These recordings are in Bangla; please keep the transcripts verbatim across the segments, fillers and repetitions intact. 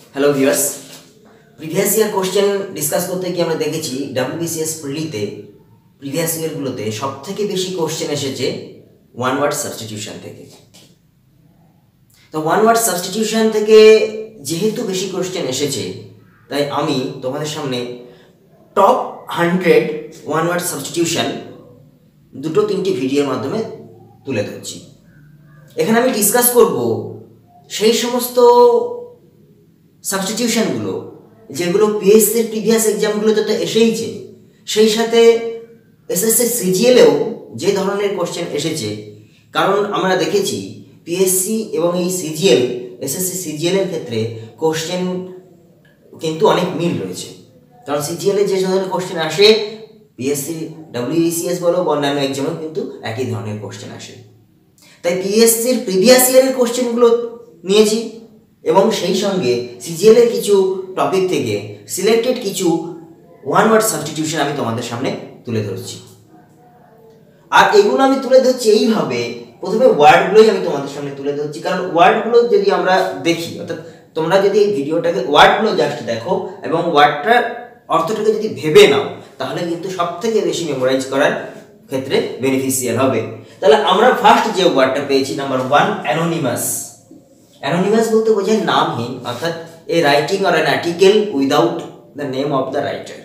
Hello viewers, previous year question discuss করতে গিয়ে আমরা দেখেছি ডব্লিউবিসিএস প্রিলিতে প্রিভিয়াস ইয়ারগুলোতে সব থেকে বেশি কোশ্চেন এসেছে ওয়ান ওয়ার্ড সাবস্টিটিউশন থেকে। তো ওয়ান ওয়ার্ড সাবস্টিটিউশন থেকে যেহেতু বেশি কোশ্চেন এসেছে, তাই আমি তোমাদের সামনে top hundred one word substitution দুটো তিনটি ভিডিওর মাধ্যমে তুলে ধরছি। এখানে আমি ডিসকাস করব সেই সমস্ত সাবস্টিটিউশনগুলো যেগুলো পিএসসির প্রিভিয়াস এক্সামগুলোতে তো এসেইছে, সেই সাথে এসএসসি সিজিএলেও যে ধরনের কোশ্চেন এসেছে। কারণ আমরা দেখেছি পিএসসি এবং এই সিজিএল এসএসসি সিজিএলের ক্ষেত্রে কোশ্চেন কিন্তু অনেক মিল রয়েছে। কারণ সিজিএলে যে ধরনের কোশ্চেন আসে পিএসসি ডব্লিউবিসিএস বলো বা অন্যান্য এক্সামেও কিন্তু একই ধরনের কোশ্চেন আসে। তাই পিএসসির প্রিভিয়াস ইয়ারের কোশ্চেনগুলো নিয়েছি এবং সেই সঙ্গে সিজিএলের কিছু টপিক থেকে সিলেক্টেড কিছু ওয়ান ওয়ার্ড সাবস্টিটিউশন আমি তোমাদের সামনে তুলে ধরছি। আর এগুলো আমি তুলে ধরছি এইভাবে, প্রথমে ওয়ার্ডগুলোই আমি তোমাদের সামনে তুলে ধরছি। কারণ ওয়ার্ডগুলো যদি আমরা দেখি, অর্থাৎ তোমরা যদি এই ভিডিওটাকে ওয়ার্ডগুলো জাস্ট দেখো এবং ওয়ার্ডটার অর্থটাকে যদি ভেবে নাও, তাহলে কিন্তু সব থেকে বেশি মেমোরাইজ করার ক্ষেত্রে বেনিফিশিয়াল হবে। তাহলে আমরা ফার্স্ট যে ওয়ার্ডটা পেয়েছি নাম্বার ওয়ান, অ্যানোনিমাস। অ্যানোনিমাস বলতে বোঝায় নামহীন, অর্থাৎ a writing or an article without the name of the writer,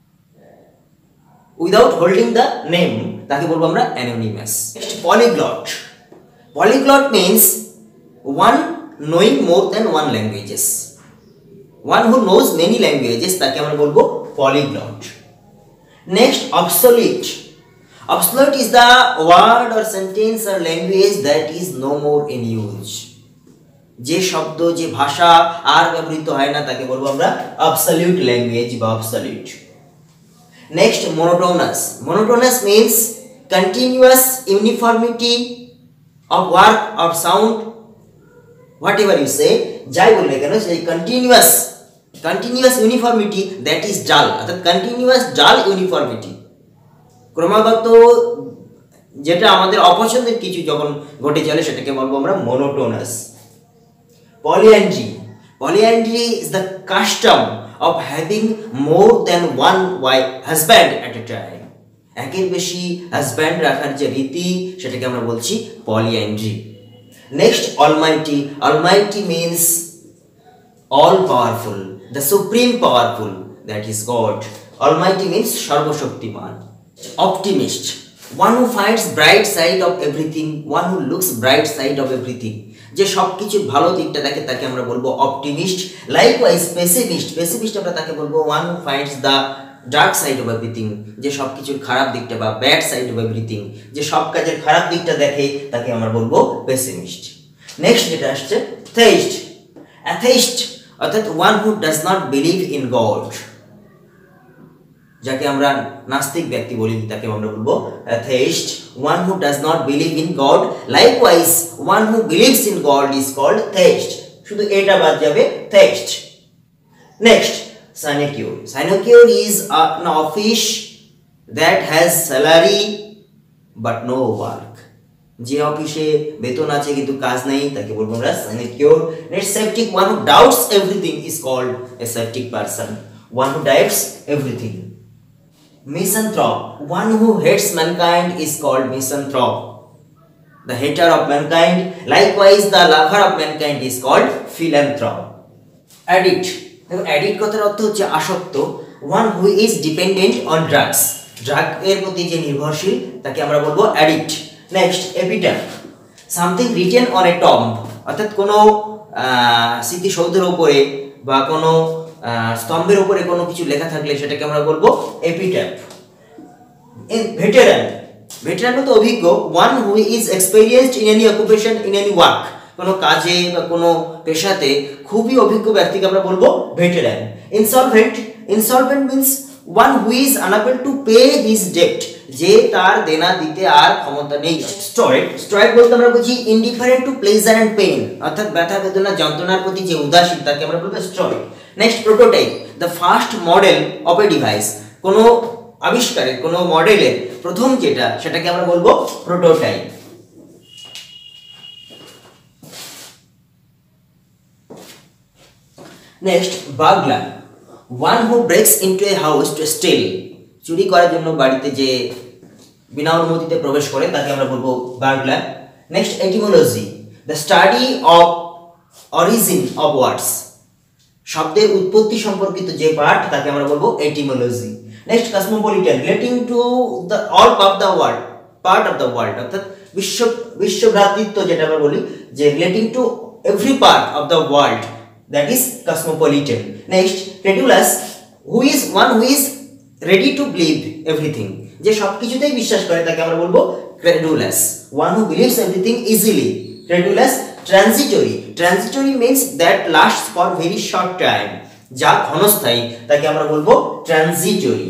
without holding the name, তাকে বলবো আমরা anonymous. Next, polyglot. Polyglot means one knowing more than one languages, one who knows many languages, তাকে আমরা বলবো polyglot. Next, obsolete. Obsolete is the word or sentence or language that is no more in use. যে শব্দ যে ভাষা আর ব্যবহৃত হয় না তাকে বলবো আমরা অবসলিউট ল্যাঙ্গুয়েজ বা absolute. Next, monotonous. Monotonous means continuous uniformity of work or sound, whatever you say, যাই বলবে কেন সেই continuous continuous uniformity that is dull, অর্থাৎ continuous dull uniformity, ক্রমাগত যেটা আমাদের অপছন্দের কিছু যখন ঘটে চলে সেটাকে বলবো আমরা monotonous. Polyandry. Polyandry is the custom of having more than one wife husband at a time. একের বেশি হাজব্যান্ড রাখার যে রীতি সেটাকে আমরা বলছি polyandry. Next, almighty. Almighty means all powerful, the supreme powerful, that is God. Almighty means সর্বশক্তিমান। Optimist, one who finds bright side of everything, one who looks bright side of everything, যে সব কিছুর ভালো দিকটা দেখে তাকে আমরা বলবো অপটিমিস্ট। Likewise pessimist. পেসিমিস্ট আমরা তাকে বলবো one who finds the dark side of everything, যে সব কিছুর খারাপ দিকটা বা ব্যাড সাইড অফ এভরিথিং, যে সব কাজের খারাপ দিকটা দেখে তাকে আমরা বলবো পেসিমিস্ট। নেক্সট যেটা আসছে, থেইস্ট। অ্যাথেইস্ট অর্থাৎ one who does not believe in God, যাকে আমরা নাস্তিক ব্যক্তি বলি তাকে আমরা বলবো atheist, one who does not believe in God. Likewise one who believes in God is called theist, শুধু এটা বাদ যাবে theist. Next, sinecure. Sinecure is an office that has salary but no work, যে অফিসে বেতন আছে কিন্তু কাজ নেই তাকে বলবো আমরা sinecure. Next, septic. One who doubts everything is called a septic person, one who doubts everything. Misanthrope. One who hates mankind is called misanthrope, the hater of mankind. Likewise, the lover of mankind is called philanthrope. Addict. দেখো addict কথার অর্থ হচ্ছে আসক্ত, one who is dependent on drugs, drug এর প্রতি যে নির্ভরশীল তাকে আমরা বলবো addict. Next, epitaph. Something written on a tomb, অর্থাৎ কোনো স্মৃতিসৌধের উপরে বা কোনো স্তম্ভের উপরে কোনো কিছু লেখা থাকলে সেটাকে আমরা বলবো এপিট্যাফ। ভেটেরান। ভেটেরান তো অভিজ্ঞ, one who is experienced in any occupation in any work, কোনো কাজে বা কোনো পেশাতে খুবই অভিজ্ঞ ব্যক্তিকে আমরা বলবো veteran. Insolvent. Insolvent means one who is unable to pay his debt, যে তার দেনা দিতে আর ক্ষমতা নেই। স্টয়েক। স্টয়েক বলতে আমরা বুঝি indifferent to pleasure and pain, অর্থাৎ ব্যথা বেদনা যন্ত্রণার প্রতি যে উদাসীন তাকে আমরা বলবো stoic. Next, prototype. The first model of a device, কোনো আবিষ্কারের কোনো মডেলের প্রথম যেটা সেটাকে আমরা বলবো prototype. Next burglar, one who breaks into a house to steal, চুরি করার জন্য বাড়িতে যে বিনা অনুমতিতে প্রবেশ করে তাকে আমরা বলবো burglar. Next etymology, the study of origin of words, শব্দের উৎপত্তি সম্পর্কিত যে পার্ট তাকে আমরা বলবো etymology. Next cosmopolitan, relating to the all of the world, part of the world, অর্থাৎ বিশ্ব বিশ্বভ্রাতৃত্ব যেটা আমরা বলি যে relating to every part of the world, that is cosmopolitan. Next credulous, who is one who is ready to believe everything, যে সব কিছুতেই বিশ্বাস করে তাকে আমরা বলবো credulous, one who believes everything easily, credulous. Transitory, transitory means that lasts for very short time, যা ক্ষণস্থায়ী তাকে আমরা বলবো transitory.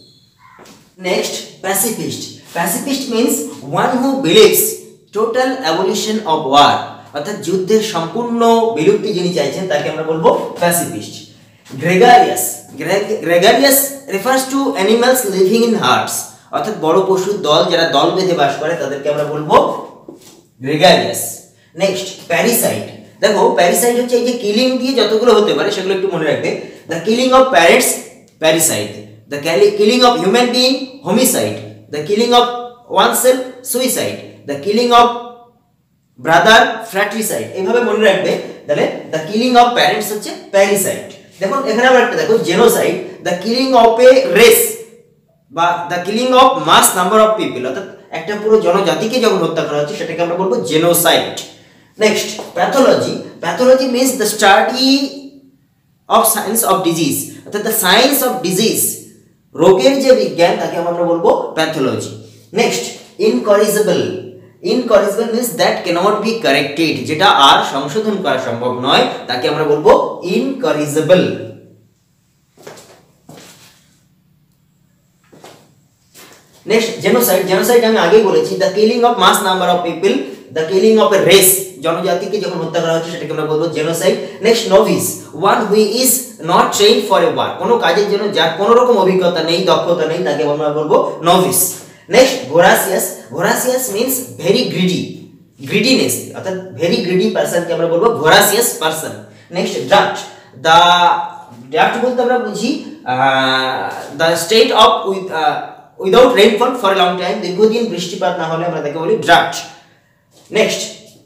Next pacifist, pacifist means one who believes total abolition of war, অর্থাৎ যুদ্ধের সম্পূর্ণ বিলুপ্তি যিনি চাইছেন তাকে আমরা বলবো pacifist. Gregarious, gregarious refers to animals living in herds, অর্থাৎ বড় পশুর দল যারা দল বেঁধে বাস করে তাদেরকে আমরা বলবো গ্রেগারিয়াস। নেক্সট প্যারিসাইড, দেখো প্যারিসাইড হচ্ছে এই যে কিলিং দিয়ে যতগুলো হতে পারে সেগুলো একটু মনে রাখবে। The killing of parents parricide, the killing of human being homicide, the killing of oneself suicide, the killing of brother fratricide, এইভাবে মনে রাখবে। তাহলে দ্য কিলিং অফ প্যারেন্টস হচ্ছে প্যারিসাইড। দেখুন এখানে আবার একটা দেখো genocide, the killing of a race বা the killing of mass number of people, অর্থাৎ একটা পুরো জনজাতিকে যখন হত্যা করা হচ্ছে সেটাকে আমরা বলবো genocide. Next pathology, pathology means the study of science of disease, অর্থাৎ দ্য সায়েন্স অফ ডিজিজ, রোগের যে বিজ্ঞান তাকে আমরা বলবো pathology. Next incorrigible, incorrigible means that cannot be corrected, যেটা আর সংশোধন করা সম্ভব নয় তাকে আমরা বলবো ইনকরিজেবল। নেক্সট জেনোসাইড, জেনোসাইড আমি আগেই বলেছি the killing of mass number of people, the killing of a race, জনজাতিকে যখন হত্যা করা হচ্ছে সেটাকে আমরা বলবো genocide. Next novice, one who is not trained for a war, কোনো কাজের জন্য যার কোনো রকম অভিজ্ঞতা নেই দক্ষতা নেই তাকে আমরা বলবো novice. Next voracious, voracious means very greedy, greediness, অর্থাৎ ভেরি গ্রিডি পারসনকে আমরা বলবো voracious person. Next draft, the draft বলতে আমরা বুঝি the state of with without rainfall for a long time, দীর্ঘদিন বৃষ্টিপাত না হলে আমরা তাকে বলি ড্রাফট। নেক্সট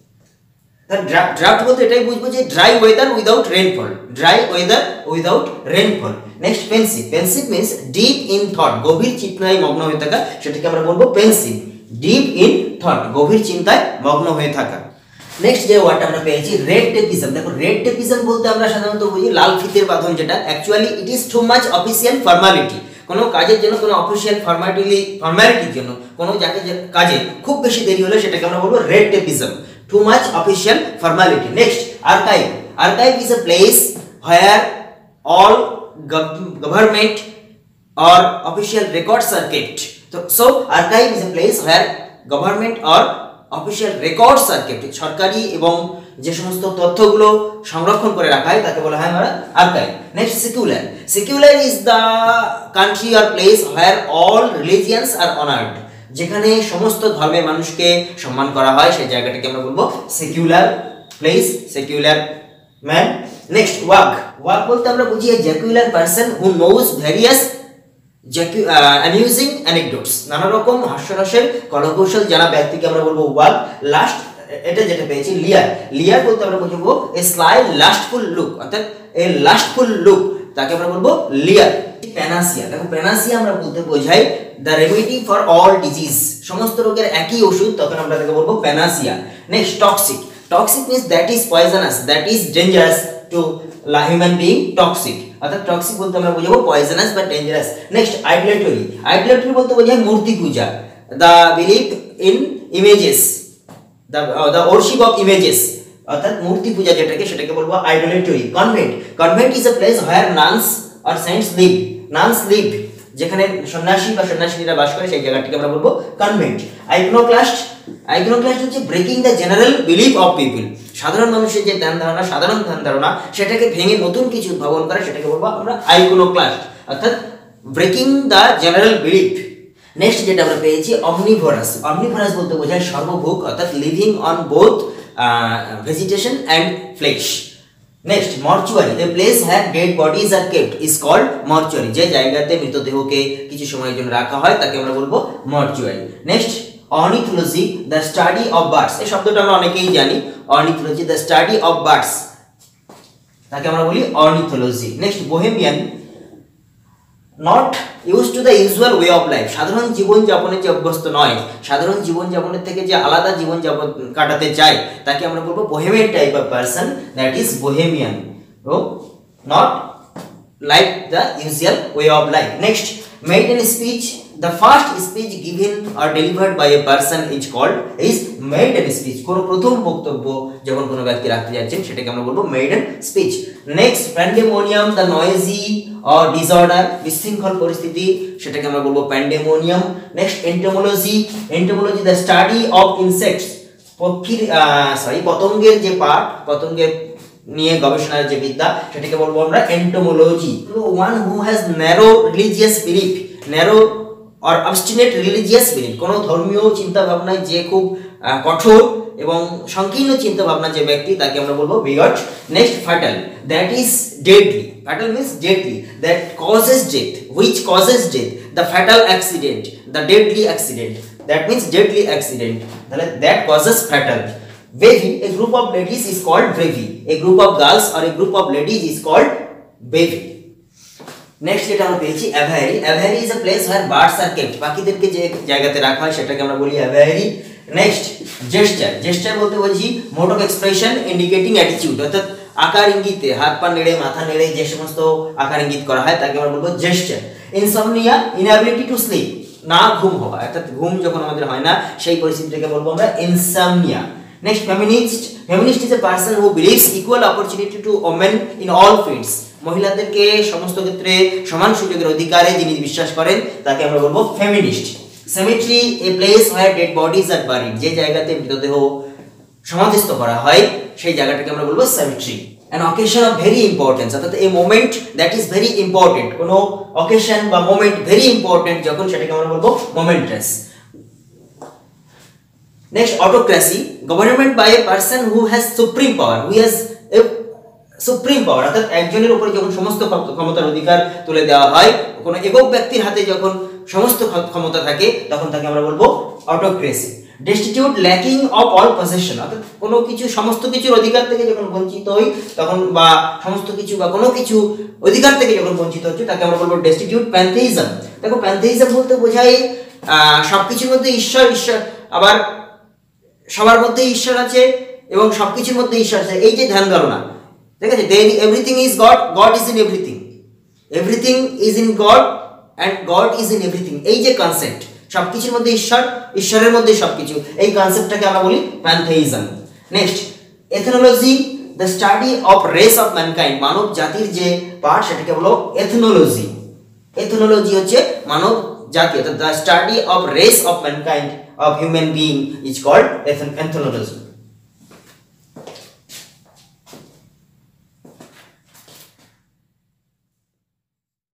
ড্রাফট বলতে এটাই বুঝবো যে dry weather without rainfall, dry weather without rainfall. Next pensive, pensive means deep in thought, গভীর চিন্তায় মগ্ন হয়ে থাকা, সেটাকে আমরা বলবো পেন্সিভ, ডিপ ইন থট, গভীর চিন্তায় মগ্ন হয়ে থাকা। নেক্সট যে ওয়ার্ডটা আমরা পেয়েছি রেড টেপিজম, দেখো রেড টেপিজম বলতে আমরা সাধারণত বুঝি লাল ফিতের বাঁধন, যেটা actually it is too much official formality, কোনো কাজের জন্য কোনো অফিসিয়াল ফর্মালিটি ফর্মালিটির জন্য কোনো যাকে কাজে খুব বেশি দেরি হলে সেটাকে আমরা বলবো red tapism, too much official formality. Next archive, archive is a place where all government or official records are kept. So, so archive is a place where government or official records are kept. সরকারি এবং যে সমস্ত তথ্যগুলো সংরক্ষণ করে রাখা হয় তাকে বলা হয় আমরা archive. Next secular, secular is the country or place where all religions are honoured, যেখানে সমস্ত ধর্মের মানুষকে সম্মান করা হয় সেই জায়গাটাকে আমরা বলবো secular place, secular man. Next wag, wag বলতে আমরা বুঝি a jocular person who knows various amusing anecdotes, নানা রকম হাস্যরসের কলাকৌশল জানা ব্যক্তিকে আমরা বলবো ওয়াক। লাস্ট, এটা যেটা পেয়েছি লিয়ার, লিয়ার বলতে আমরা বুঝবো এ স্লাই লাস্টফুল লুক, অর্থাৎ এ লাস্টফুল লুক তাকে আমরা বলবো লিয়ার। প্যানাসিয়া, দেখো প্যানাসিয়া আমরা বলতে বোঝাই the remedy for all disease, সমস্ত রোগের একই ওষুধ, তখন আমরা তাকে বলবো panacea. Next toxic, toxic means that is poisonous, that is dangerous to human being, toxic, অর্থাৎ টক্সিক বলতে আমরা বুঝাবো পয়জনাস বা ডেঞ্জারাস। নেক্সট আইডোলেটরি, আইডোলেটরি বলতে বোঝায় মূর্তি পূজা, the believe in images, the the worship of images, অর্থাৎ মূর্তি পূজা যেটাকে সেটাকে বলবো idolatry. Convent, convent is a place where nuns or saints live, nuns live, যেখানে সন্ন্যাসী বা সন্ন্যাসীরা বাস করে সেই জায়গাটিকে আমরা বলবো কনভেন্ট। আইকনোক্লাস্ট, আইকনোক্লাস্ট হচ্ছে breaking the general belief of people, সাধারণ মানুষের যে ধ্যান ধারণা, সাধারণ ধ্যান ধারণা সেটাকে ভেঙে নতুন কিছু উদ্ভাবন করে, সেটাকে বলবো আমরা আইকনোক্লাস্ট, অর্থাৎ breaking the general belief. Next যেটা আমরা পেয়েছি অমনিভোরাস, অমনিভোরাস বলতে বোঝায় সর্বভোগ, অর্থাৎ living on both vegetation and flesh, next mortuary, a place where dead bodies are kept is called mortuary, যে জায়গাতে মৃতদেহকে কিছু সময়ের জন্য রাখা হয় তাকে আমরা বলবো mortuary. Next ornithology, the study of birds, এই শব্দটা আমরা অনেকেই জানি। Ornithology the study of birds, তাকে আমরা বলি ornithology. Next bohemian, not use to the usual way of life, সাধারণ জীবনযাপনে যে অভ্যস্ত নয়, সাধারণ জীবনযাপনের থেকে যে আলাদা জীবনযাপন কাটাতে চায় তাকে আমরা বলবো bohemian type of person, that is bohemian. ও not like the usual way of life. Next maiden speech, the first speech given or delivered by a person is called is maiden speech, কোনো প্রথম বক্তব্য যখন কোনো ব্যক্তি রাখতে যাচ্ছেন সেটাকে আমরা বলবো maiden speech। Next pandemonium, the noisy or disorder, বিশৃঙ্খল পরিস্থিতি, সেটাকে আমরা বলবো pandemonium. Next entomology, entomology the study of insects, পক্ষীর সরি পতঙ্গের যে পাঠ, পতঙ্গের নিয়ে গবেষণার যে বিদ্যা সেটাকে বলবো আমরা entomology. One who has narrow religious belief, narrow or obstinate religious belief, কোনো ধর্মীয় চিন্তা ভাবনায় যে খুব কঠোর এবং সংকীর্ণ চিন্তা ভাবনা যে ব্যক্তি তাকে আমরা বলবো bigot. Next fatal, that is deadly, fatal means deadly, that causes death, which causes death, the fatal accident, the deadly accident, that means deadly accident, তাহলে that causes fatal. Bevy, a group of ladies is called bevy, a group of girls or a group of ladies is called bevy. Next যেটা আমরা পেয়েছি aviary, aviary is a place where birds are kept, পাখিদেরকে যে জায়গাতে রাখা হয় সেটাকে আমরা বলি অ্যাভিয়ারি। নেক্সট জেস্টার, জেস্টার বলতে বলছি mode of expression indicating attitude, অর্থাৎ আকার ইঙ্গিতে হাত পা নেড়ে মাথা নেড়ে যে সমস্ত আকার ইঙ্গিত করা হয় তাকে আমরা বলবো gesture. Insomnia, inability to sleep, না ঘুম হওয়া, অর্থাৎ ঘুম যখন আমাদের হয় না সেই পরিস্থিতিটাকে বলবো আমরা insomnia. Next, feminist. Feminist is a person who believes equal opportunity to women in all fields. মহিলাদেরকে সমস্ত ক্ষেত্রে সমান সুযোগের অধিকারে যিনি বিশ্বাস করেন তাকে আমরা বলবো feminist. Cemetery, a place where dead bodies are buried, যে জায়গাতে মৃতদেহ সমাধিস্থ করা হয় সেই জায়গাটাকে আমরা বলবো cemetery. An occasion of very importance, অর্থাৎ a moment that is very important, কোনো occasion বা moment very important যখন সেটাকে আমরা বলবো momentous. Next, autocracy, government by a person who has supreme power, who has a supreme power, অর্থাৎ একজনের উপরে যখন সমস্ত ক্ষমতার অধিকার তুলে দেওয়া হয়, কোনো একক ব্যক্তির হাতে যখন সমস্ত ক্ষমতা থাকে তখন তাকে আমরা বলবো autocracy. destitute, lacking of all possession, অর্থাৎ কোনো কিছু সমস্ত কিছুর অধিকার থেকে যখন বঞ্চিত হই তখন বা সমস্ত কিছু বা কোনো কিছু অধিকার থেকে যখন বঞ্চিত হচ্ছে তাকে আমরা বলবো destitute। pantheism, দেখো pantheism বলতে বোঝায় সবকিছুর মধ্যে ঈশ্বর, ঈশ্বর আবার সবার মধ্যে ঈশ্বর আছে এবং সবকিছুর মধ্যে ঈশ্বর আছে, এই যে ধ্যান ধারণা, ঠিক আছে, everything is God, God is in everything, everything is in God and God is in everything, এই যে কনসেপ্ট সবকিছুর মধ্যে ঈশ্বর, ঈশ্বরের মধ্যে সবকিছু, এই কনসেপ্টটাকে আমরা বলি pantheism. Next ethnology, the study of race of mankind, মানব জাতির যে পাঠ সেটাকে বলো এথনোলজি। এথনোলজি হচ্ছে মানব জাতি, অর্থাৎ the study of race of mankind of human being is called ethnology.